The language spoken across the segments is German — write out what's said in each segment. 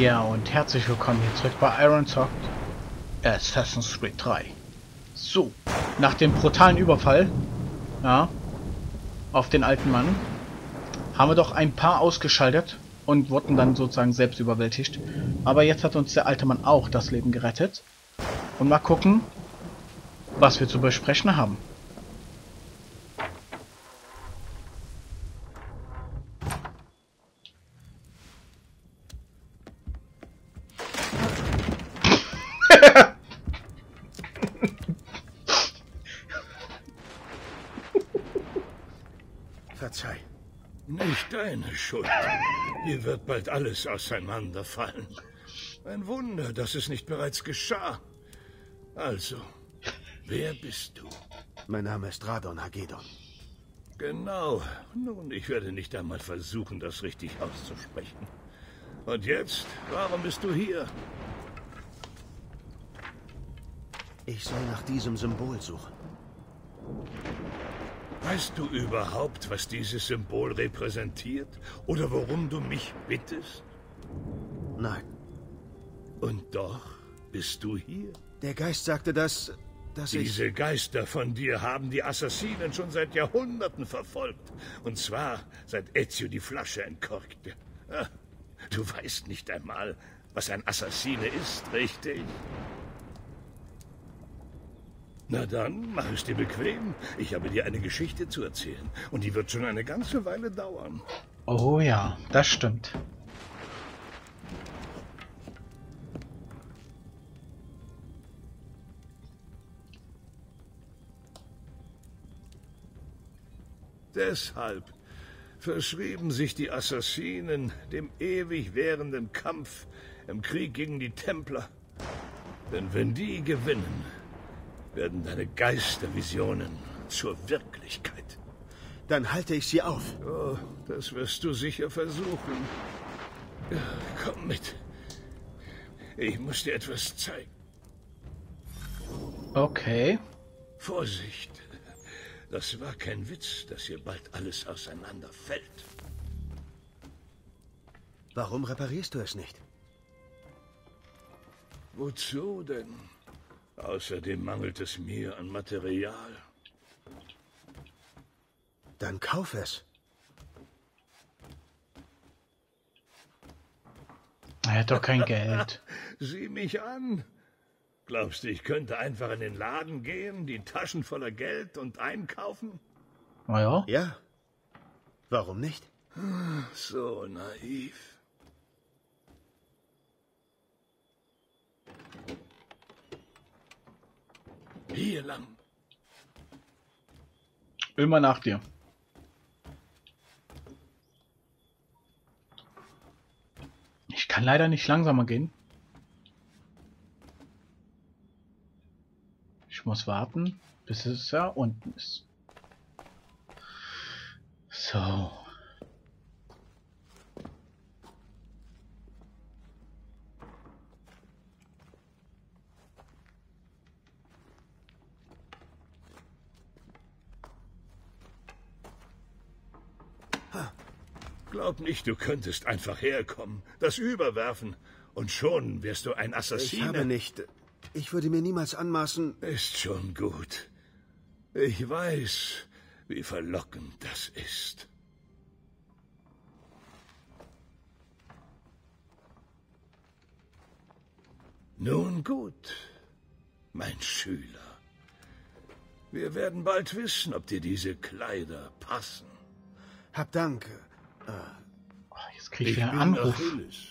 Ja, und herzlich willkommen hier zurück bei Ironsoft Assassin's Creed 3. So, nach dem brutalen Überfall, ja, auf den alten Mann, haben wir doch ein paar ausgeschaltet und wurden dann sozusagen selbst überwältigt. Aber jetzt hat uns der alte Mann auch das Leben gerettet. Und mal gucken, was wir zu besprechen haben. Verzeih. Nicht deine Schuld. Hier wird bald alles auseinanderfallen. Ein Wunder, dass es nicht bereits geschah. Also, wer bist du? Mein Name ist Radon Hagedon. Genau. Nun, ich werde nicht einmal versuchen, das richtig auszusprechen. Und jetzt, warum bist du hier? Ich soll nach diesem Symbol suchen. Weißt du überhaupt, was dieses Symbol repräsentiert? Oder worum du mich bittest? Nein. Und doch bist du hier. Der Geist sagte, dass Diese Geister von dir haben die Assassinen schon seit Jahrhunderten verfolgt. Und zwar seit Ezio die Flasche entkorkte. Ah, du weißt nicht einmal, was ein Assassine ist, richtig? Na dann, mach es dir bequem. Ich habe dir eine Geschichte zu erzählen. Und die wird schon eine ganze Weile dauern. Oh ja, das stimmt. Deshalb verschrieben sich die Assassinen dem ewig währenden Kampf im Krieg gegen die Templer. Denn wenn die gewinnen, werden deine Geistervisionen zur Wirklichkeit. Dann halte ich sie auf. Oh, das wirst du sicher versuchen. Ja, komm mit. Ich muss dir etwas zeigen. Okay. Vorsicht. Das war kein Witz, dass hier bald alles auseinanderfällt. Warum reparierst du es nicht? Wozu denn? Außerdem mangelt es mir an Material. Dann kauf es. Er hat doch kein Geld. Sieh mich an. Glaubst du, ich könnte einfach in den Laden gehen, die Taschen voller Geld und einkaufen? Naja. Ja. Warum nicht? So naiv. Hier lang. Immer nach dir. Ich kann leider nicht langsamer gehen. Ich muss warten, bis es ja unten ist. So. Glaub nicht, du könntest einfach herkommen, das überwerfen und schon wärst du ein Assassine. Ich habe nicht... Ich würde mir niemals anmaßen... Ist schon gut. Ich weiß, wie verlockend das ist. Nun gut, mein Schüler. Wir werden bald wissen, ob dir diese Kleider passen. Hab Dank. Oh, jetzt krieg ich wieder einen Anruf. Achilles.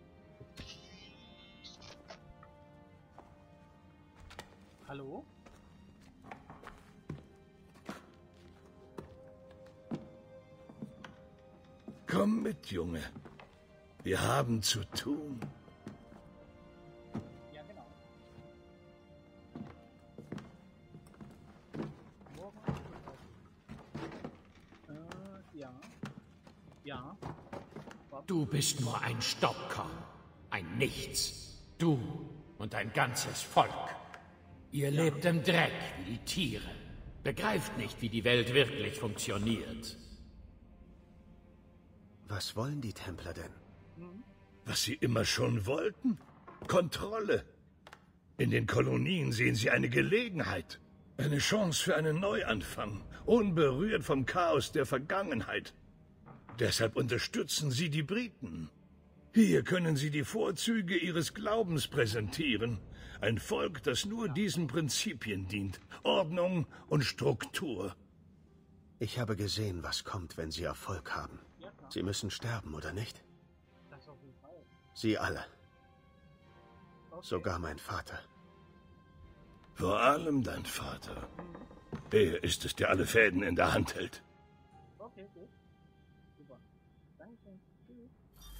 Hallo? Komm mit, Junge. Wir haben zu tun. Ja, genau. Ja. Ja. Du bist nur ein Staubkorn, ein Nichts. Du und dein ganzes Volk. Ihr lebt im Dreck wie die Tiere. Begreift nicht, wie die Welt wirklich funktioniert. Was wollen die Templer denn? Was Sie immer schon wollten? Kontrolle. In den Kolonien sehen Sie eine Gelegenheit. Eine Chance für einen Neuanfang, unberührt vom Chaos der Vergangenheit. Deshalb unterstützen Sie die Briten. Hier können Sie die Vorzüge Ihres Glaubens präsentieren. Ein Volk, das nur diesen Prinzipien dient. Ordnung und Struktur. Ich habe gesehen, was kommt, wenn Sie Erfolg haben. Sie müssen sterben, oder nicht? Sie alle. Sogar mein Vater. Vor allem dein Vater. Er ist es, der alle Fäden in der Hand hält. Okay, gut. Super. Dankeschön. Tschüss.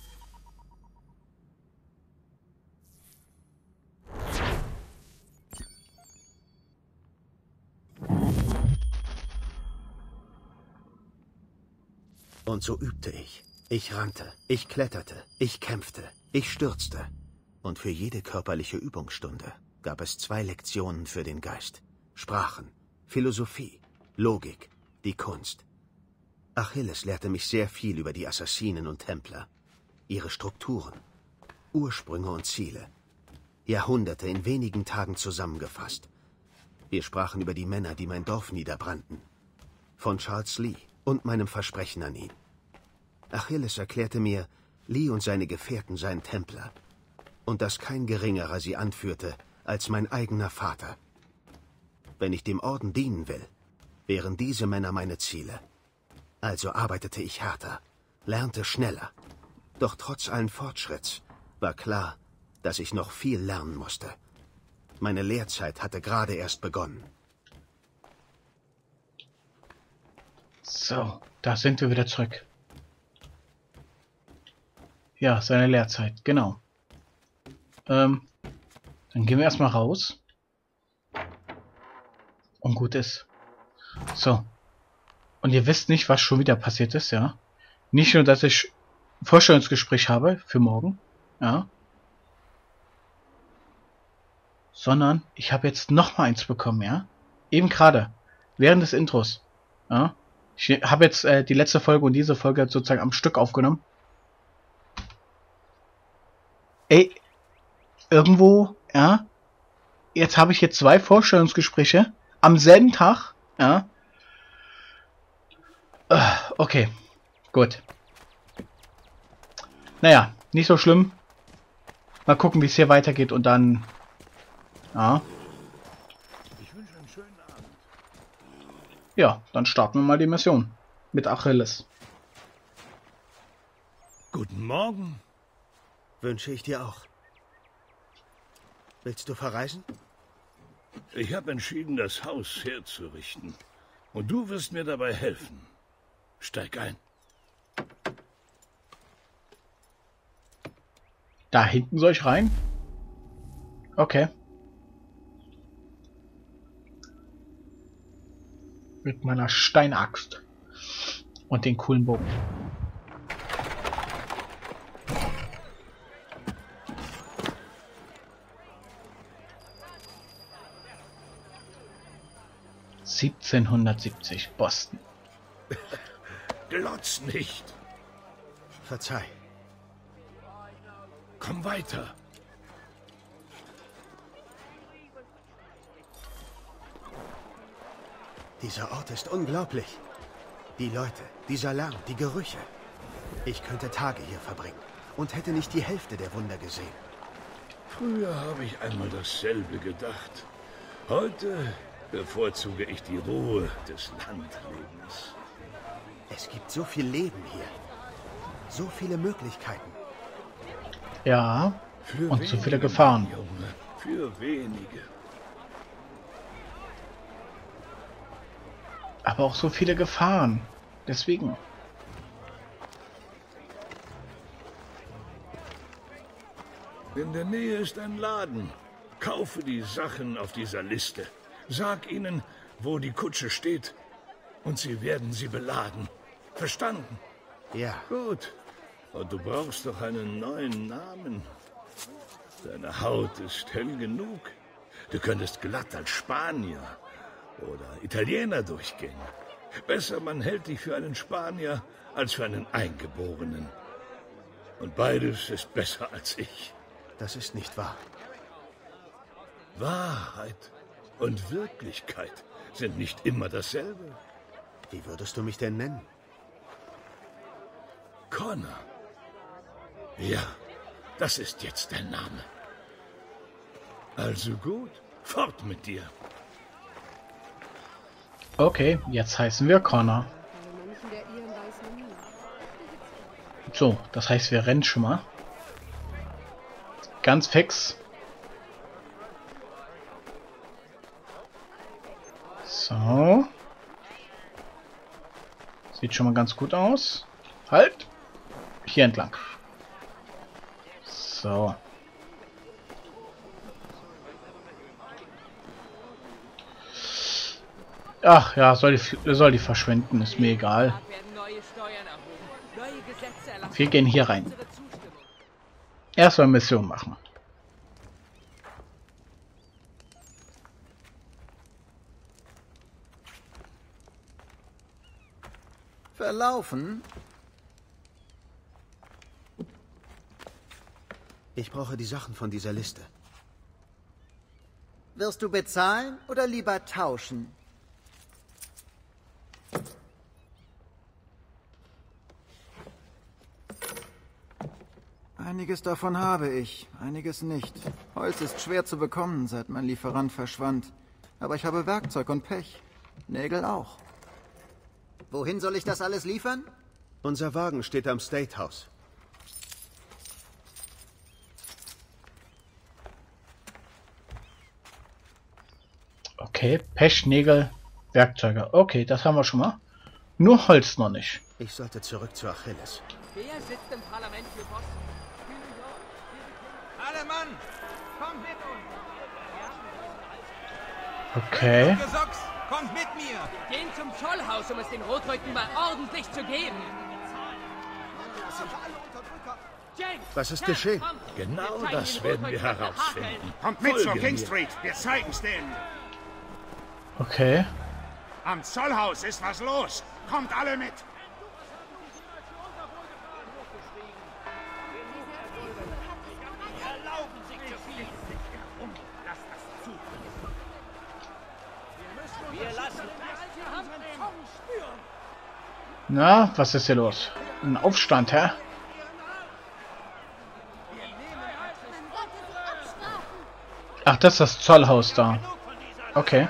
Und so übte ich. Ich rannte, ich kletterte, ich kämpfte, ich stürzte. Und für jede körperliche Übungsstunde gab es 2 Lektionen für den Geist. Sprachen, Philosophie, Logik, die Kunst. Achilles lehrte mich sehr viel über die Assassinen und Templer. Ihre Strukturen, Ursprünge und Ziele. Jahrhunderte in wenigen Tagen zusammengefasst. Wir sprachen über die Männer, die mein Dorf niederbrannten. Von Charles Lee und meinem Versprechen an ihn. Achilles erklärte mir, Lee und seine Gefährten seien Templer. Und dass kein Geringerer sie anführte als mein eigener Vater. Wenn ich dem Orden dienen will, wären diese Männer meine Ziele. Also arbeitete ich härter, lernte schneller. Doch trotz allen Fortschritts war klar, dass ich noch viel lernen musste. Meine Lehrzeit hatte gerade erst begonnen. So, da sind wir wieder zurück. Ja, seine Lehrzeit, genau. Dann gehen wir erstmal raus. Und gut ist. So. Und ihr wisst nicht, was schon wieder passiert ist, ja. Nicht nur, dass ich ein Vorstellungsgespräch habe für morgen, ja. Sondern ich habe jetzt noch mal eins bekommen, ja. Eben gerade. Während des Intros. Ja. Ich habe jetzt die letzte Folge und diese Folge sozusagen am Stück aufgenommen. Ey, irgendwo, ja, jetzt habe ich jetzt 2 Vorstellungsgespräche am selben Tag, ja. Okay, gut. Naja, nicht so schlimm. Mal gucken, wie es hier weitergeht und dann, ja. Ich wünsche einen schönen Abend. Ja, dann starten wir mal die Mission mit Achilles. Guten Morgen. Wünsche ich dir auch. Willst du verreisen? Ich habe entschieden, das Haus herzurichten. Und du wirst mir dabei helfen. Steig ein. Da hinten soll ich rein? Okay. Mit meiner Steinaxt. Und den coolen Bogen. (1770) Boston. Glotz nicht. Verzeih. Komm weiter. Dieser Ort ist unglaublich. Die Leute, dieser Lärm, die Gerüche. Ich könnte Tage hier verbringen und hätte nicht die Hälfte der Wunder gesehen. Früher habe ich einmal dasselbe gedacht. Heute bevorzuge ich die Ruhe des Landlebens. Es gibt so viel Leben hier. So viele Möglichkeiten. Ja, Für und so viele wenige, Gefahren. Junge, für wenige. Aber auch so viele Gefahren. Deswegen. In der Nähe ist ein Laden. Kaufe die Sachen auf dieser Liste. Sag ihnen, wo die Kutsche steht. Und sie werden sie beladen. Verstanden? Ja, Gut. Und du brauchst doch einen neuen Namen. Deine Haut ist hell genug. Du könntest glatt als Spanier oder Italiener durchgehen. Besser, man hält dich für einen Spanier als für einen Eingeborenen. Und beides ist besser als ich. Das ist nicht wahr. Wahrheit und Wirklichkeit sind nicht immer dasselbe. Wie würdest du mich denn nennen? Connor. Ja, das ist jetzt dein Name. Also gut, fort mit dir. Okay, jetzt heißen wir Connor. So, das heißt, wir rennen schon mal. Ganz fix. So. Sieht schon mal ganz gut aus. Halt! Hier entlang. So. Ach ja, soll die verschwinden, ist mir egal. Wir gehen hier rein. Erstmal Mission machen. Verlaufen? Ich brauche die Sachen von dieser Liste. Wirst du bezahlen oder lieber tauschen? Einiges davon habe ich, einiges nicht. Holz ist schwer zu bekommen, seit mein Lieferant verschwand. Aber ich habe Werkzeug und Pech. Nägel auch. Wohin soll ich das alles liefern? Unser Wagen steht am State House. Okay, Pech, Nägel, Werkzeuge. Okay, das haben wir schon mal. Nur Holz noch nicht. Ich sollte zurück zu Achilles. Wer sitzt im Parlament für Boston? Alle Mann! Kommt mit uns! Okay. Gesocks, kommt mit mir! Wir gehen zum Zollhaus, um es den Rotröcken mal ordentlich zu geben. James, Was ist geschehen? Genau das werden wir herausfinden. Kommt mit zur Folge King mir. Street, wir zeigen's denen. Okay. Am Zollhaus ist was los. Kommt alle mit. Na, was ist hier los? Ein Aufstand, hä? Ach, das ist das Zollhaus da. Okay.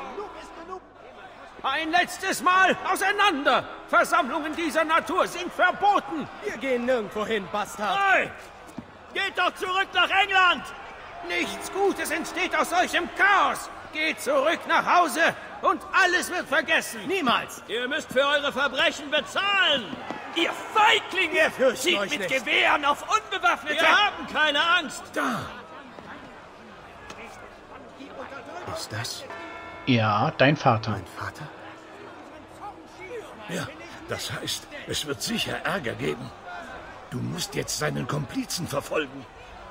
Ein letztes Mal auseinander! Versammlungen dieser Natur sind verboten! Wir gehen nirgendwo hin, Bastard. Hey! Geht doch zurück nach England! Nichts Gutes entsteht aus solchem Chaos! Geht zurück nach Hause und alles wird vergessen! Niemals! Ihr müsst für eure Verbrechen bezahlen! Ihr Feiglinge! Wir fürchten Schießt euch mit nicht. Gewehren auf Unbewaffnete! Wir haben keine Angst! Da! Ist das Ja, dein Vater. mein Vater? Ja, das heißt, es wird sicher Ärger geben. Du musst jetzt seinen Komplizen verfolgen.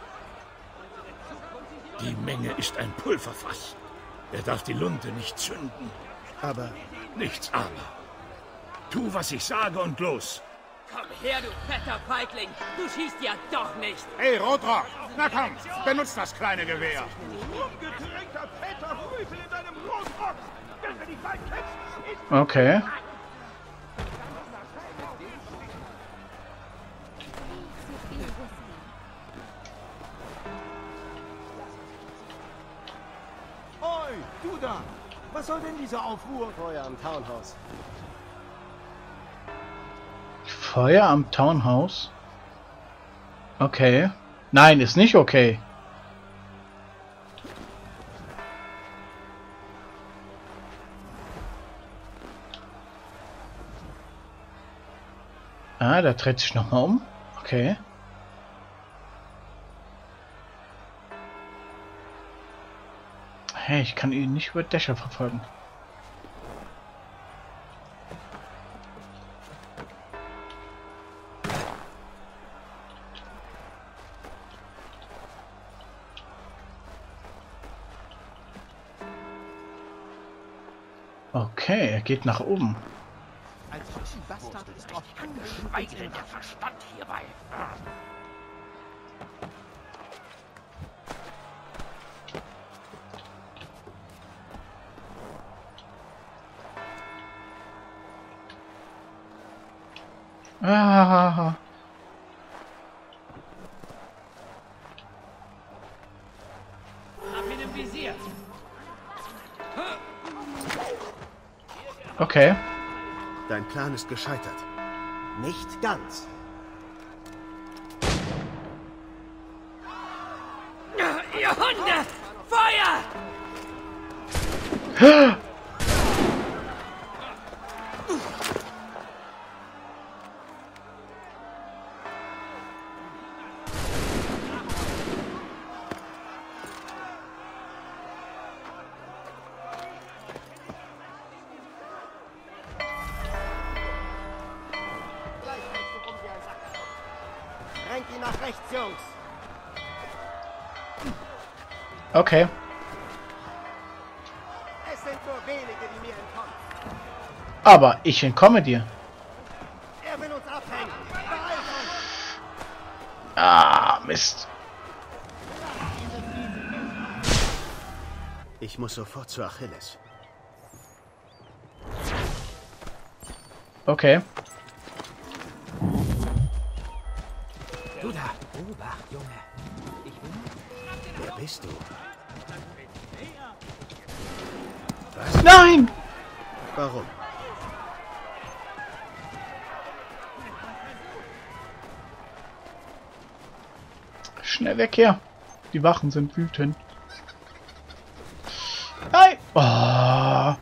Die Menge ist ein Pulverfass. Er darf die Lunte nicht zünden. Aber Nichts aber. Tu, was ich sage und los. Komm her, du fetter Feigling! Du schießt ja doch nicht! Hey, Rotrock, na komm, benutzt das kleine Gewehr. Okay. Oi, du da! Was soll denn dieser Aufruhr? Feuer am Townhouse. Feuer am Townhouse? Okay. Nein, ist nicht okay. Ah, der dreht sich nochmal um. Okay. Hey, ich kann ihn nicht über Dächer verfolgen. Okay, er geht nach oben. als Bastard ist oft Schweige denn der Verstand hierbei. Ah. Hab ihn im Visier. Okay. Dein Plan ist gescheitert. nicht ganz. Ihr Hunde! Feuer! Rennt ihn nach rechts, Jungs. Okay. Es sind nur wenige, die mir entkommen. Aber ich entkomme dir. Er will uns abhängen. Beeilt euch! Ah, Mist. Ich muss sofort zu Achilles. Okay. Du da! Obacht, Junge! Wer bist du? Nein! Warum? Schnell weg hier. Die Wachen sind wütend. Nein! Oh.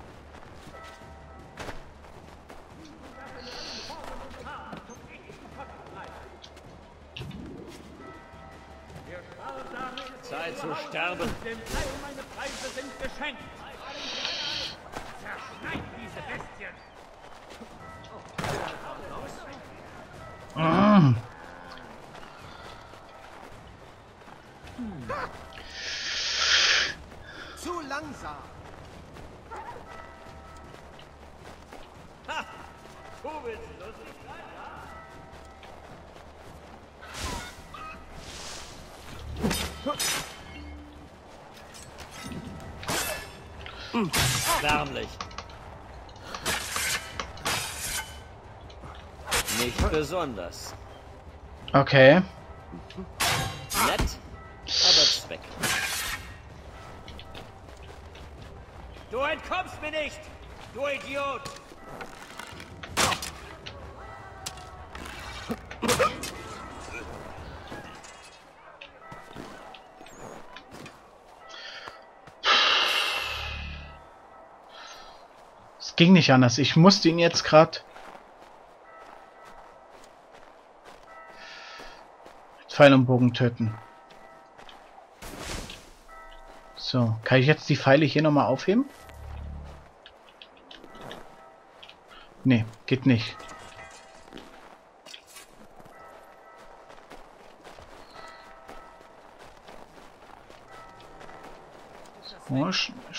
Zeit zu sterben. Meine Preise sind geschenkt! Zerschneid diese Bestien! Mm. Zu langsam. Du willst lustig sein, ja? Lärmlich. Nicht besonders. Okay. Nett, aber Zweck. Du entkommst mir nicht, du Idiot! Es ging nicht anders. Ich musste ihn jetzt gerade mit Pfeil und Bogen töten. So, kann ich jetzt die Pfeile hier nochmal aufheben? Nee, geht nicht. So,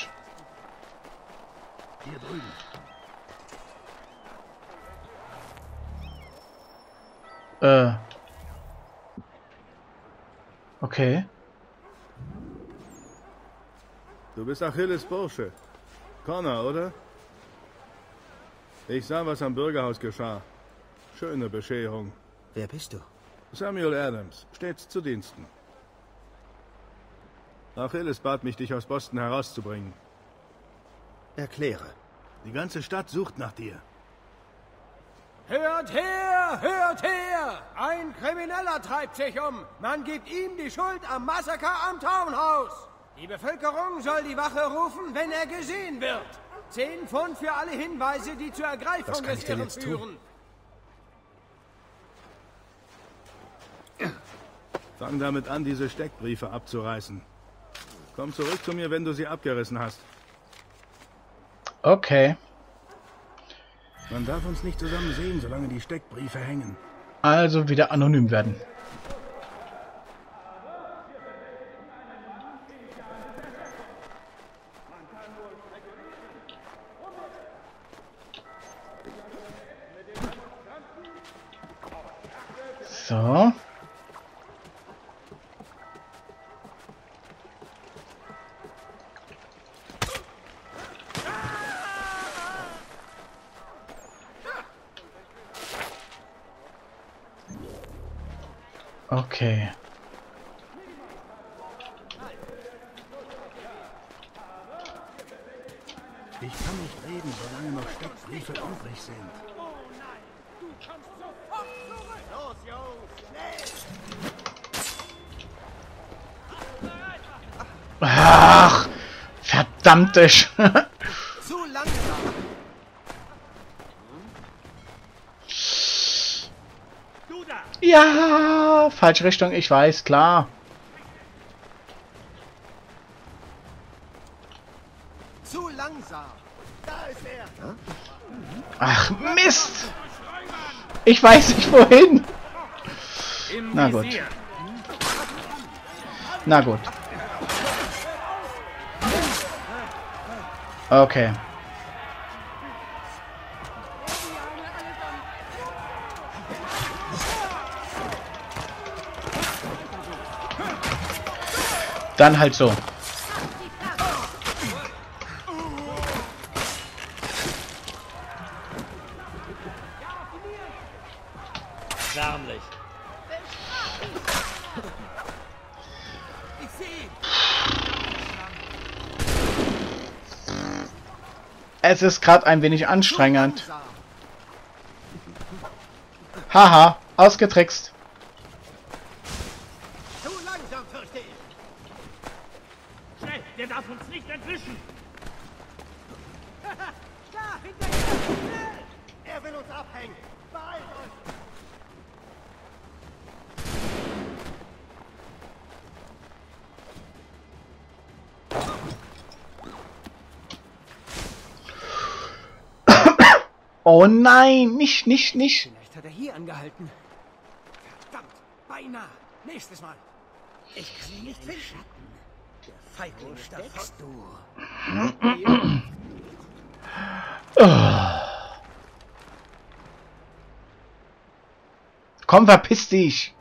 Hier drüben. Okay. Du bist Achilles Bursche. Connor, oder? Ich sah, was am Bürgerhaus geschah. Schöne Bescherung. Wer bist du? Samuel Adams, stets zu Diensten. Achilles bat mich, dich aus Boston herauszubringen. Erkläre. Die ganze Stadt sucht nach dir. Hört her! Hört her! Ein Krimineller treibt sich um. Man gibt ihm die Schuld am Massaker am Townhouse. Die Bevölkerung soll die Wache rufen, wenn er gesehen wird. 10 Pfund für alle Hinweise, die zur Ergreifung Was kann des ich denn Irren jetzt tun? führen. Fang damit an, diese Steckbriefe abzureißen. Komm zurück zu mir, wenn du sie abgerissen hast. Okay. Man darf uns nicht zusammen sehen, solange die Steckbriefe hängen. Also wieder anonym werden. So. Okay. Ich kann nicht reden, solange noch Steckbriefe übrig sind. Los, Jungs, schnell! Ach, verdammte Zu langsam! Ja, falsche Richtung, ich weiß, klar. Zu langsam! Da ist er! Ach, Mist! Ich weiß nicht wohin. Na gut. Na gut. Okay. Dann halt so. Förmlich. Ich sehe ihn! Es ist gerade ein wenig anstrengend. Haha, ausgetrickst. Zu langsam, fürchte ich! Schnell, der darf uns nicht entwischen. Da, hinterher! Schnell! Er will uns abhängen! Beeilt euch! Oh nein, nicht. Vielleicht hat er hier angehalten. Verdammt, beinahe. Nächstes Mal. Ich kann ihn nicht finden. Der Feigling ist steckst du. Komm, verpiss dich.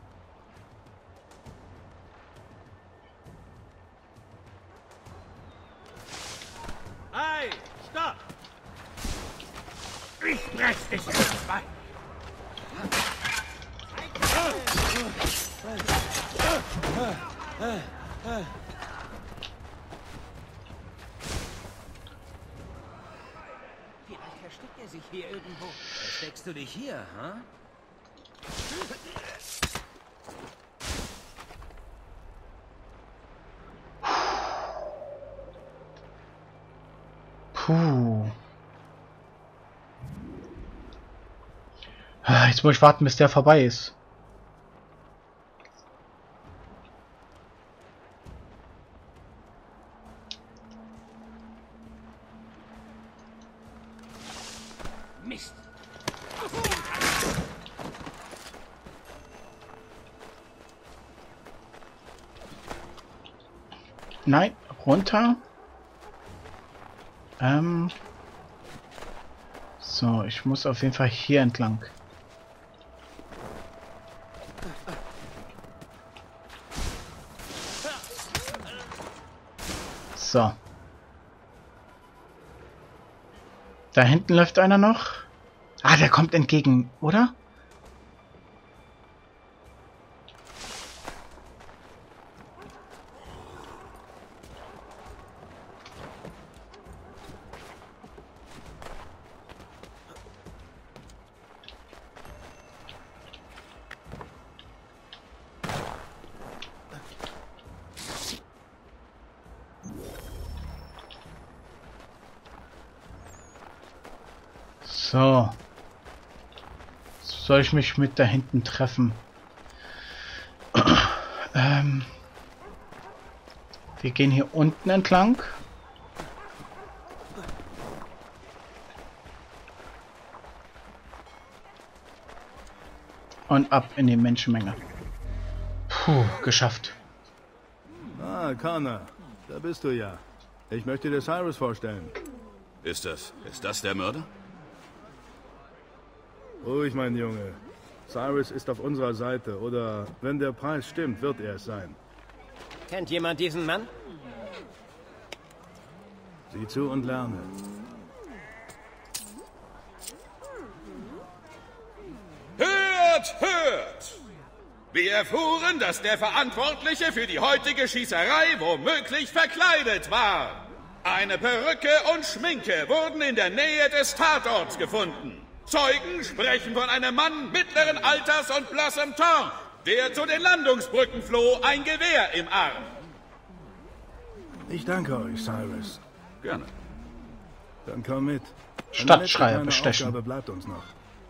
Hey, stopp! Ich brech dich ins Bein. Vielleicht versteckt er sich hier irgendwo. Versteckst du dich hier, ha? Puh. Jetzt muss ich warten, bis der vorbei ist. Mist. Nein, runter. So, ich muss auf jeden Fall hier entlang. So. Da hinten läuft einer noch. Ah, der kommt entgegen, oder? So. Soll ich mich mit da hinten treffen? Wir gehen hier unten entlang. Und ab in die Menschenmenge. Puh, geschafft. Ah, Connor, da bist du ja. Ich möchte dir Cyrus vorstellen. Ist das der Mörder? Ruhig, mein Junge. Cyrus ist auf unserer Seite, oder wenn der Preis stimmt, wird er es sein. Kennt jemand diesen Mann? Sieh zu und lerne. Hört, hört! Wir erfuhren, dass der Verantwortliche für die heutige Schießerei womöglich verkleidet war. Eine Perücke und Schminke wurden in der Nähe des Tatorts gefunden. Zeugen sprechen von einem Mann mittleren Alters und blassem Teint, der zu den Landungsbrücken floh, ein Gewehr im Arm. Ich danke euch, Cyrus. Gerne. Dann komm mit. Stadtschreier bestechen. Aufgabe bleibt uns noch.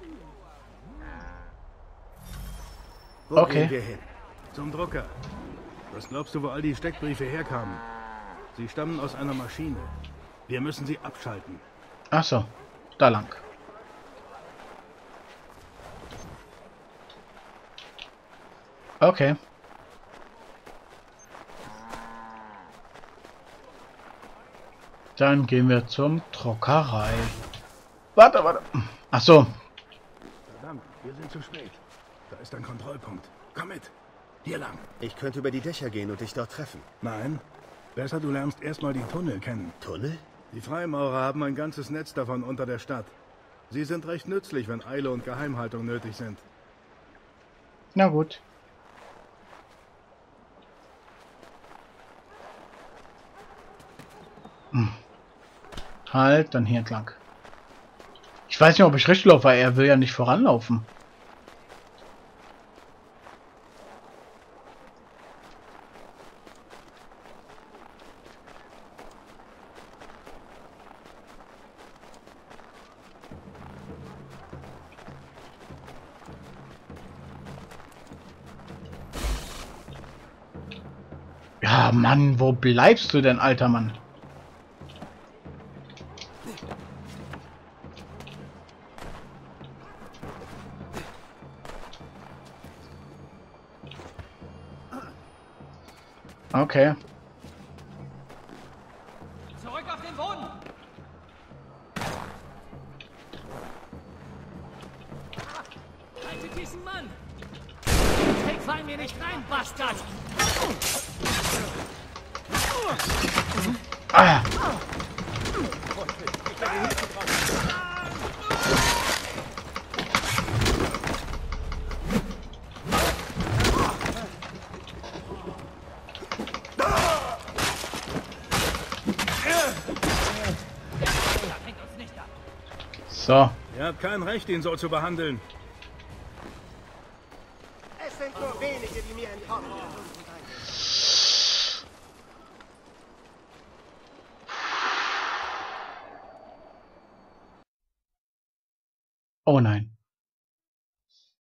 Wo Okay. gehen wir hin? Zum Drucker. Was glaubst du, wo all die Steckbriefe herkamen? Sie stammen aus einer Maschine. Wir müssen sie abschalten. Ach so, da lang. Okay. Dann gehen wir zum Druckerei. Warte. Ach so. Verdammt, wir sind zu spät. Da ist ein Kontrollpunkt. Komm mit. Hier lang. Ich könnte über die Dächer gehen und dich dort treffen. Nein. Besser, du lernst erstmal die Tunnel kennen. Tunnel? Die Freimaurer haben ein ganzes Netz davon unter der Stadt. Sie sind recht nützlich, wenn Eile und Geheimhaltung nötig sind. Na gut. Halt, dann hier entlang. Ich weiß nicht, ob ich richtig laufe, weil er will ja nicht voranlaufen. Ja, Mann, wo bleibst du denn, alter Mann? Okay. Zurück auf den Boden! Haltet diesen Mann! Hey, fall mir nicht rein, Bastard! Ah. So. Ihr habt kein Recht, ihn so zu behandeln. Es sind nur wenige, die mir entkommen. Oh nein.